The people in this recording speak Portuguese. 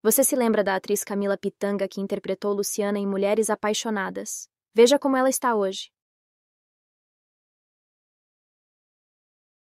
Você se lembra da atriz Camila Pitanga que interpretou Luciana em Mulheres Apaixonadas? Veja como ela está hoje.